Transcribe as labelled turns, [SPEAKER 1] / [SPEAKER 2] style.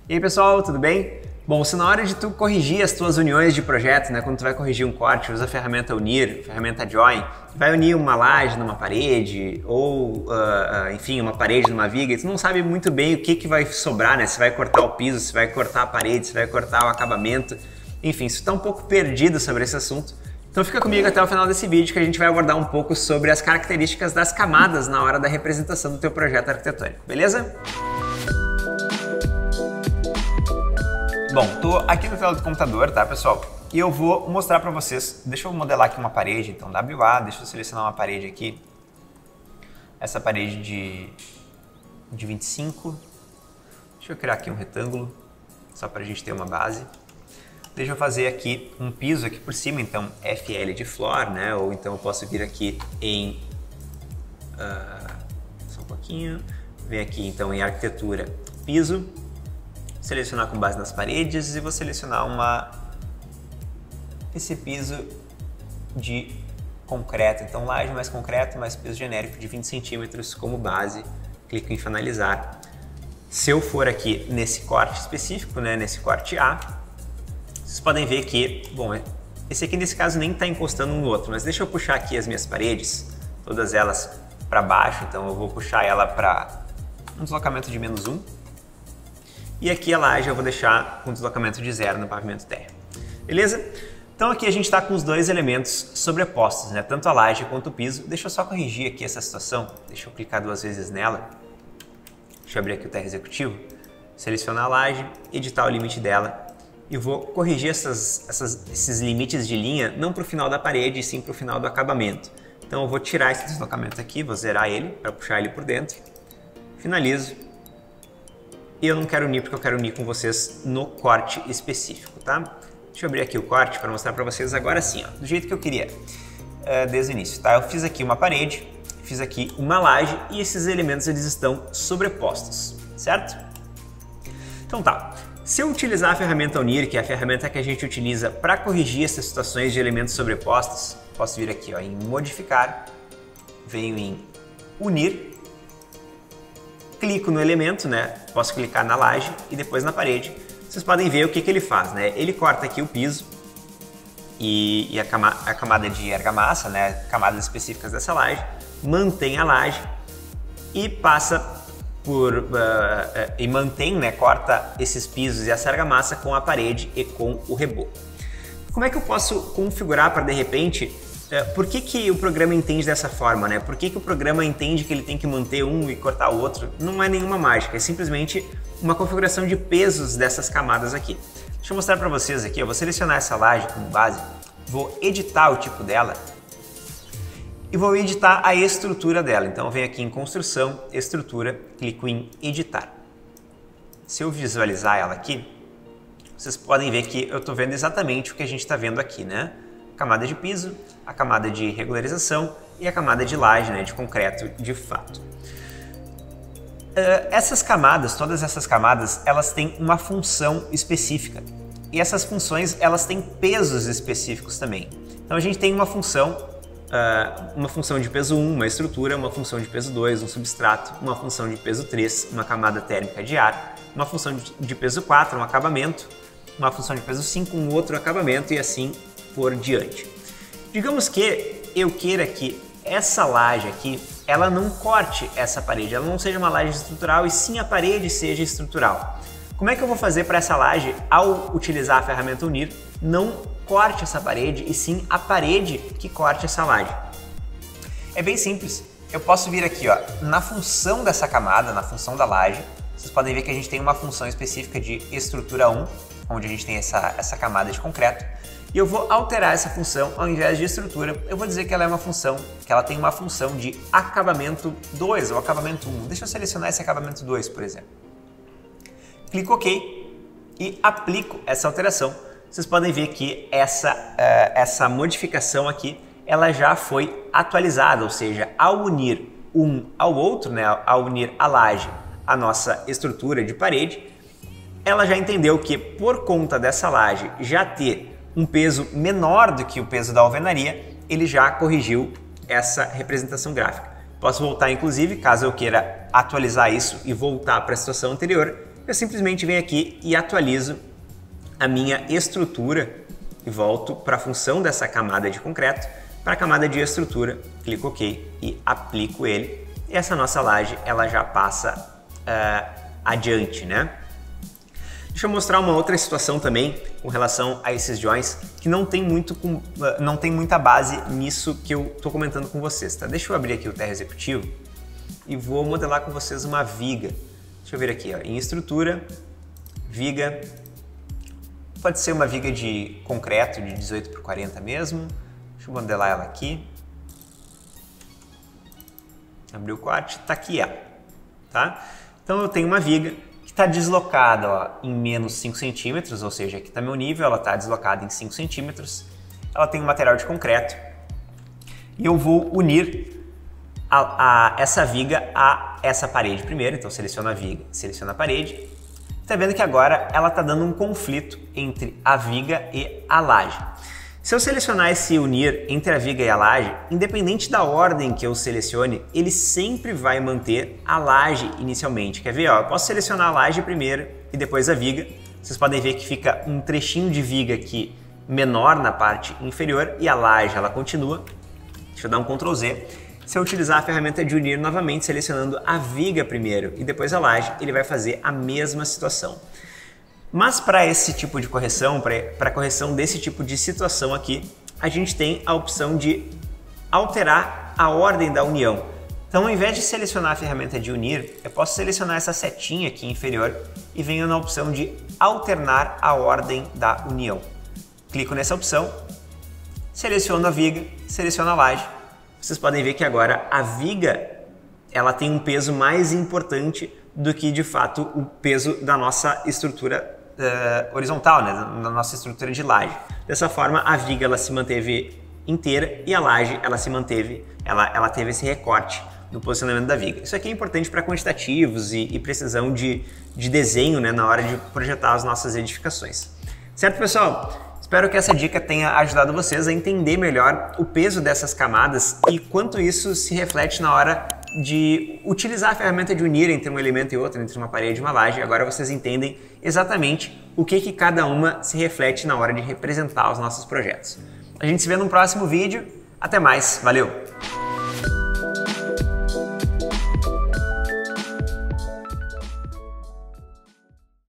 [SPEAKER 1] E aí pessoal, tudo bem? Bom, se na hora de tu corrigir as tuas uniões de projeto, né, quando tu vai corrigir um corte, usa a ferramenta Unir, a ferramenta Join, vai unir uma laje numa parede ou, enfim, uma parede numa viga e tu não sabe muito bem o que vai sobrar, né? Se vai cortar o piso, se vai cortar a parede, se vai cortar o acabamento, enfim, se tu tá um pouco perdido sobre esse assunto, então fica comigo até o final desse vídeo que a gente vai abordar um pouco sobre as características das camadas na hora da representação do teu projeto arquitetônico, beleza? Bom, tô aqui na tela do computador, tá, pessoal? E eu vou mostrar para vocês, deixa eu modelar aqui uma parede, então WA, deixa eu selecionar uma parede aqui, essa parede de 25, deixa eu criar aqui um retângulo, só para a gente ter uma base. Deixa eu fazer aqui um piso aqui por cima, então FL de floor, né? Ou então eu posso vir aqui em, só um pouquinho, vem aqui então em arquitetura, piso, selecionar com base nas paredes e vou selecionar esse piso de concreto, então laje mais concreto mais piso genérico de 20 centímetros como base, clico em finalizar. Se eu for aqui nesse corte específico, né, nesse corte A, vocês podem ver que, bom, esse aqui nesse caso nem está encostando um no outro, mas deixa eu puxar aqui as minhas paredes, todas elas para baixo, então eu vou puxar ela para um deslocamento de -1. E aqui a laje eu vou deixar com deslocamento de 0 no pavimento térreo. Beleza? Então aqui a gente está com os dois elementos sobrepostos, né? Tanto a laje quanto o piso. Deixa eu só corrigir aqui essa situação. Deixa eu clicar duas vezes nela. Deixa eu abrir aqui o TR Executivo. Selecionar a laje, editar o limite dela. E vou corrigir esses limites de linha, não para o final da parede, e sim para o final do acabamento. Então eu vou tirar esse deslocamento aqui, vou zerar ele para puxar ele por dentro. Finalizo. E eu não quero unir porque eu quero unir com vocês no corte específico, tá? Deixa eu abrir aqui o corte para mostrar para vocês agora sim, ó, do jeito que eu queria, desde o início, tá? Eu fiz aqui uma parede, fiz aqui uma laje e esses elementos eles estão sobrepostos, certo? Então tá, se eu utilizar a ferramenta Unir, que é a ferramenta que a gente utiliza para corrigir essas situações de elementos sobrepostos, posso vir aqui ó, em Modificar, venho em Unir, clico no elemento, né? Posso clicar na laje e depois na parede. Vocês podem ver o que ele faz, né? Ele corta aqui o piso e a camada de argamassa, né? Camadas específicas dessa laje, mantém a laje e passa por e mantém, né? Corta esses pisos e essa argamassa com a parede e com o reboco. Como é que eu posso configurar para de repente? Por que o programa entende dessa forma, né? Por que o programa entende que ele tem que manter um e cortar o outro? Não é nenhuma mágica, é simplesmente uma configuração de pesos dessas camadas aqui. Deixa eu mostrar para vocês aqui, eu vou selecionar essa laje como base, vou editar o tipo dela e vou editar a estrutura dela. Então eu venho aqui em Construção, Estrutura, clico em Editar. Se eu visualizar ela aqui, vocês podem ver que eu estou vendo exatamente o que a gente está vendo aqui, né? Camada de piso, a camada de regularização e a camada de laje, né, de concreto de fato. Essas camadas, todas essas camadas, elas têm uma função específica e essas funções elas têm pesos específicos também. Então a gente tem uma função de peso 1, uma estrutura, uma função de peso 2, um substrato, uma função de peso 3, uma camada térmica de ar, uma função de peso 4, um acabamento, uma função de peso 5, um outro acabamento e assim por diante. Digamos que eu queira que essa laje aqui, ela não corte essa parede, ela não seja uma laje estrutural e sim a parede seja estrutural. Como é que eu vou fazer para essa laje, ao utilizar a ferramenta Unir, não corte essa parede e sim a parede que corte essa laje? É bem simples, eu posso vir aqui ó, na função dessa camada, na função da laje, vocês podem ver que a gente tem uma função específica de estrutura 1, onde a gente tem essa camada de concreto. E eu vou alterar essa função, ao invés de estrutura, eu vou dizer que ela é uma função, que ela tem uma função de acabamento 2 ou acabamento 1. Deixa eu selecionar esse acabamento 2, por exemplo. Clico OK e aplico essa alteração. Vocês podem ver que essa modificação aqui, ela já foi atualizada, ou seja, ao unir um ao outro, né, ao unir a laje à nossa estrutura de parede, ela já entendeu que por conta dessa laje já ter um peso menor do que o peso da alvenaria, ele já corrigiu essa representação gráfica. Posso voltar, inclusive, caso eu queira atualizar isso e voltar para a situação anterior, eu simplesmente venho aqui e atualizo a minha estrutura e volto para a função dessa camada de concreto, para a camada de estrutura, clico OK e aplico ele. E essa nossa laje ela já passa adiante, né? Deixa eu mostrar uma outra situação também com relação a esses joints que não tem muita base nisso que eu estou comentando com vocês, tá? Deixa eu abrir aqui o Terra Executivo e vou modelar com vocês uma viga. Deixa eu ver aqui, ó, em estrutura, viga, pode ser uma viga de concreto de 18 por 40 mesmo. Deixa eu modelar ela aqui. Abrir o corte, tá aqui ela, tá? Então eu tenho uma viga que está deslocada ó, em menos 5 centímetros, ou seja, aqui está meu nível, ela está deslocada em 5 centímetros. Ela tem um material de concreto e eu vou unir essa viga a essa parede primeiro. Então seleciono a viga, seleciono a parede. Está vendo que agora ela está dando um conflito entre a viga e a laje. Se eu selecionar esse unir entre a viga e a laje, independente da ordem que eu selecione, ele sempre vai manter a laje inicialmente. Quer ver? Ó, eu posso selecionar a laje primeiro e depois a viga. Vocês podem ver que fica um trechinho de viga aqui menor na parte inferior e a laje ela continua. Deixa eu dar um Ctrl Z. Se eu utilizar a ferramenta de unir novamente, selecionando a viga primeiro e depois a laje, ele vai fazer a mesma situação. Mas para esse tipo de correção, para a correção desse tipo de situação aqui, a gente tem a opção de alterar a ordem da união. Então, ao invés de selecionar a ferramenta de unir, eu posso selecionar essa setinha aqui inferior e venho na opção de alternar a ordem da união. Clico nessa opção, seleciono a viga, seleciono a laje. Vocês podem ver que agora a viga ela tem um peso mais importante do que de fato o peso da nossa estrutura horizontal, né, da nossa estrutura de laje. Dessa forma a viga ela se manteve inteira e a laje ela se manteve, ela teve esse recorte no posicionamento da viga. Isso aqui é importante para quantitativos e precisão de desenho, né, na hora de projetar as nossas edificações. Certo, pessoal? Espero que essa dica tenha ajudado vocês a entender melhor o peso dessas camadas e quanto isso se reflete na hora de utilizar a ferramenta de unir entre um elemento e outro, entre uma parede e uma laje. Agora vocês entendem exatamente o que cada uma se reflete na hora de representar os nossos projetos. A gente se vê no próximo vídeo. Até mais. Valeu!